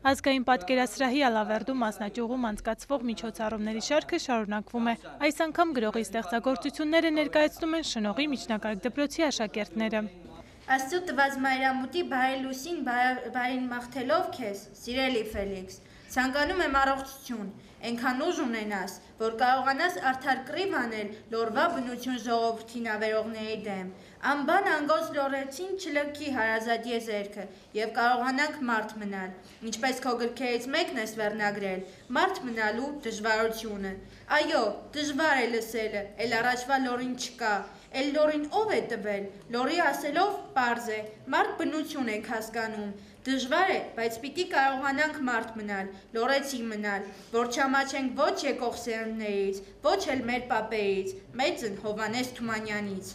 Ազգային պատկերասրահի Ալավերդու մասնաճյուղում անցկացվող միջոցառումների շարքը շարունակվում է։ Այս անգամ գրողի ստեղծագործությունները ներկայացնում են Շնողի միջնակարգ դպրոցի աշակերտները։ Աստծո տված մայրամուտի բարի լույսին բարին մաղթելով քեզ, սիրելի Ֆելիքս, ցանկանում եմ առողջություն, այնքան ուժ ունենաս, որ կարողանաս արդար կռիվ անել լորվա բնություն ժողովրդին ավերողների դեմ, անբան անգոց լորեցին չլքի հարազատ եզերքը և կարողանանք մարդ մնալ, ինչպես քո գրքերից մեկն ես վերնագրել, մարդ մնալու դժվարությունը։ Այո, դժվար է լսելը, էլ առաջվա լորին չկա, էլ լորին ով է տվել, լորի ասելով պարզ է, մարդ բնություն եք հասկանում, դժվար է, բայց պիտի կարողանանք մարդ մնալ, լորեցի մնալ, որ չամաչենք ոչ եկող սերունդներից, ոչ էլ մեր պապերից, մեծն Հովհաննես Թումանյանից։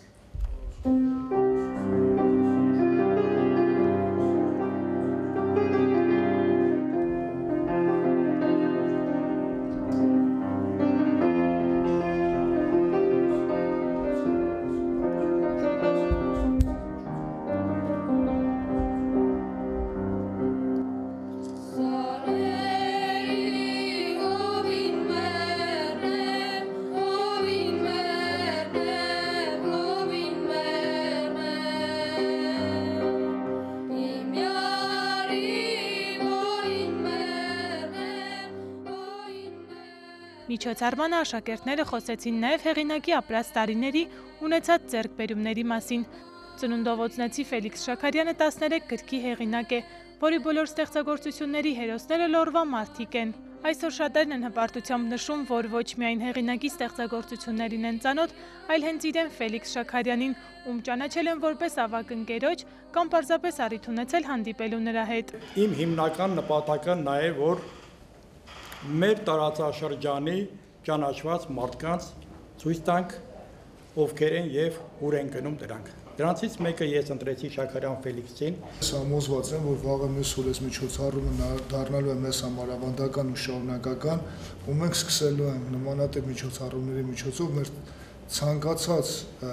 Միջոցառմանը աշակերտները խոսեցին նաև հեղինակի ապրած տարիների ունեցած ձեռքբերումների մասին։ Ծնունդով Ֆելիքս Շաքարյանը 13 գրքի հեղինակ է, որի բոլոր ստեղծագործությունների հերոսները լորվա մարդիկ են։ Այսօր շատերն են հպարտությամբ նշում, որ ոչ միայն հեղինակի ստեղծագործություններին են ծանոթ, այլ հենց իրեն Ֆելիքս Շաքարյանին, ում ճանաչել են որպես ավագ ընկերոջ կամ պարզապես առիթ ունեցել հանդիպելու նրա հետ։ Իմ հիմնական նպատակը նա է, որ մեր տարածաշրջանի ճանաչված մարդկանց ցույց տանք ովքեր են եւ ուր են գնում դրանք։ Դրանցից մեկը ես ընտրեցի Շաքարյան Ֆելիքսին։ Համոզված եմ, որ վաղը մյուս օրես միջոցառումը դառնալու է մեզ համար ավանդական ու շարունակական, ու մենք սկսելու ենք նմանատիպ միջոցառումների միջոցով մեր ցանկացած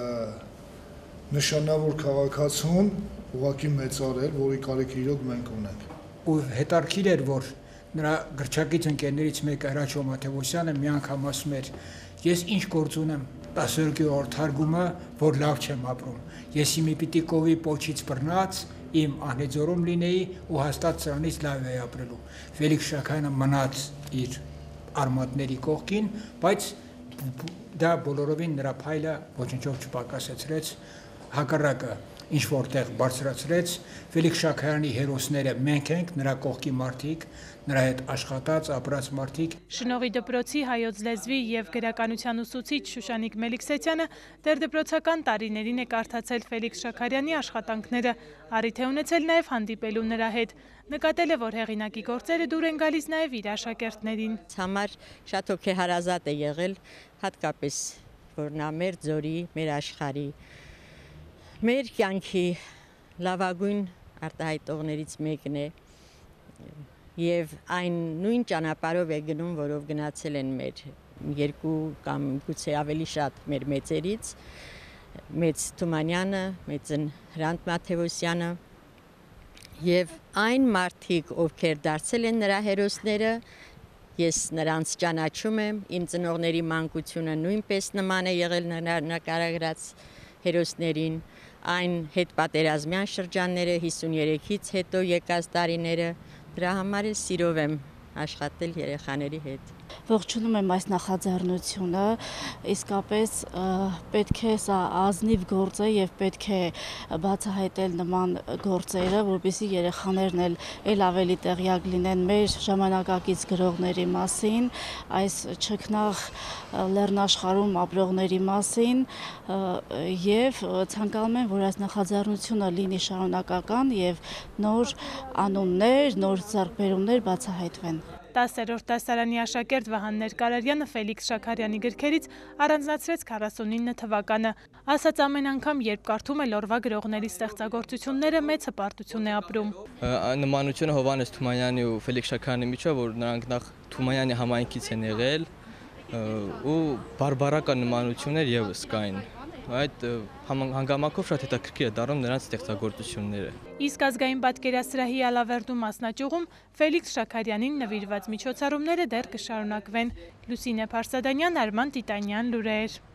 նշանավոր քաղաքացուն ուղղակի մեծարել, որի կարիքը իրոք մենք ունենք։ Ու հետարքիր էր, որ նրա գրչակից ընկերներից մեկը Հրաչյո Մաթևոսյանը մի անգամ ասում էր. ես ինչ գործ ունեմ 10 օր թարգումը, որ լավ չեմ ապրում։ Ես իմի պիտի կովի պոչից բռնած իմ անհեծորում լինեի ու հաստատ սրանից լավ էի ապրելու։ Ֆելիքս Շաքարյանը մնաց իր արմատների կողքին, բայց դա բոլորովին նրա փայլը ոչնչով չպակասեցրեց, հակառակը ինչ որտեղ բարձրացրեց։ Ֆելիքս Շաքարյանի հերոսները մենք ենք, նրա կողքի մարդիկ, նրա հետ աշխատած, ապրած մարդիկ։ Շնողի դպրոցի հայոց լեզվի եւ գրականության ուսուցիչ Շուշանիկ Մելիքսեթյանը դեռ դպրոցական տարիներին է կարդացել Ֆելիքս Շաքարյանի աշխատանքները, առիթ է ունեցել նաեւ հանդիպելու նրա հետ։ Նկատել է, որ հեղինակի գործերը դուր են գալիս նաեւ իր աշակերտներին։ Համար շատ հոգեհարազատ է եղել, հատկապես որ նա մեր ձորի, մեր աշխարհի մեր կյանքի լավագույն արտահայտողներից մեկն է եւ այն նույն ճանապարհով է գնում, որով գնացել են մեր երկու կամ գուցե ավելի շատ մեր մեծերից, մեծ Թումանյանը, մեծն Հրանտ Մաթևոսյանը եւ այն մարդիկ, ովքեր դարձել են նրա հերոսները, ես նրանց ճանաչում եմ, իմ ծնողների մանկությունը նույնպես նման է եղել նկարագրած հերոսներին, այն հետպատերազմյան շրջանները 53-ից հետո եկած տարիները, դրա համար էլ սիրով եմ աշխատել երեխաների հետ։ Ողջունում եմ այս նախաձեռնությունը, իսկապես պետք է սա ազնիվ գործ է եւ պետք է բացահայտել նման գործերը, որպեսզի երեխաներն էլ ավելի տեղյակ լինեն մեր ժամանակակից գրողների մասին, այս չքնաղ լեռնաշխարհում ապրողների մասին եւ ցանկանում եմ, որ այս նախաձեռնությունը լինի շարունակական եւ նոր անուններ, նոր ձեռքբերումներ բացահայտվեն։ 10-րդ դասարանի աշակերտ Վահան Ներկարարյանը Ֆելիքս Շաքարյանի գրքերից առանձնացրեց 49 թվականը։ Ասաց ամեն անգամ, երբ կարդում է լորվա գրողների ստեղծագործությունները, մեծ հպարտություն է ապրում։ Նմանությունը Հովհաննես Թումանյանի ու Ֆելիքս Շաքարյանի միջև, որ նրանք նախ Թումանյանի համայնքից են եղել ու բարբարական նմանություններ եւս կային։ այդ հանգամանքով շատ հետաքրքիր է դառնում նրանց ստեղծագործությունները։ Իսկ ազգային պատկերասրահի Ալավերդու մասնաճյուղում Ֆելիքս Շաքարյանին նվիրված միջոցառումները դեռ կշարունակվեն։ Լուսինե Փարսադանյան, Արման Տիտանյան, լուրեր։